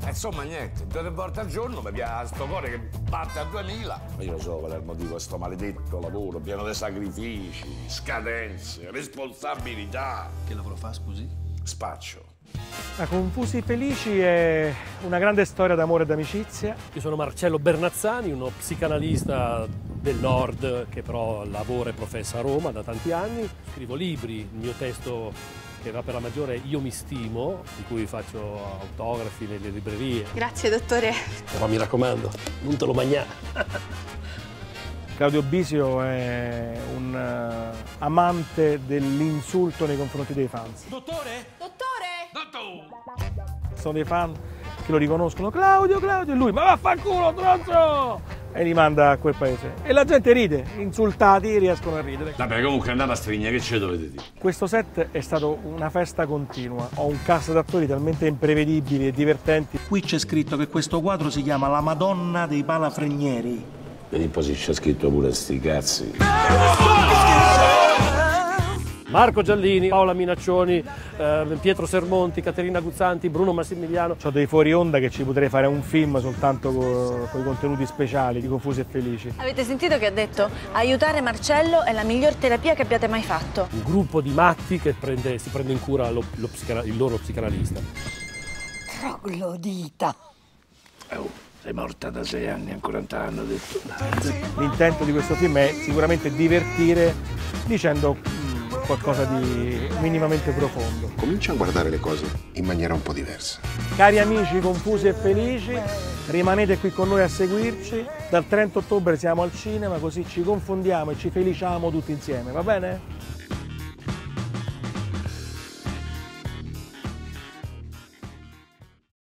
Insomma, niente, 2 volte al giorno mi piace sto cuore che batte a 2000. Ma io lo so qual è il motivo di questo maledetto lavoro, pieno di sacrifici, scadenze, responsabilità. Che lavoro fa, scusi? Spaccio. La Confusi Felici è una grande storia d'amore e d'amicizia. Io sono Marcello Bernazzani, uno psicanalista del nord che però lavora e professa a Roma da tanti anni. Scrivo libri, il mio testo che va per la maggiore è Io mi stimo, di cui faccio autografi nelle librerie. Grazie, dottore. Ma mi raccomando, non te lo magnà. Claudio Bisio è un amante dell'insulto nei confronti dei fans. Dottore? Dottore! Sono dei fan che lo riconoscono, Claudio, Claudio, e lui, ma vaffanculo, tronzo! E li manda a quel paese. E la gente ride, insultati riescono a ridere. Vabbè, comunque andate a Strigna, che ci dovete dire? Questo set è stato una festa continua. Ho un cast d'attori talmente imprevedibili e divertenti. Qui c'è scritto che questo quadro si chiama La Madonna dei Palafrenieri. Vedi un po' se c'è scritto pure sti cazzi. Marco Giallini, Paola Minaccioni, Pietro Sermonti, Caterina Guzzanti, Bruno Massimiliano. Ho dei fuori onda che ci potrei fare un film soltanto con i contenuti speciali di Confusi e Felici. Avete sentito che ha detto? Aiutare Marcello è la miglior terapia che abbiate mai fatto. Un gruppo di matti che si prende in cura il loro psicanalista. Troglodita. Sei morta da 6 anni, ancora non te l'hanno detto. L'intento di questo film è sicuramente divertire dicendo qualcosa di minimamente profondo. Comincia a guardare le cose in maniera un po' diversa. Cari amici Confusi e Felici, rimanete qui con noi a seguirci. Dal 30 ottobre siamo al cinema, così ci confondiamo e ci feliciamo tutti insieme, va bene?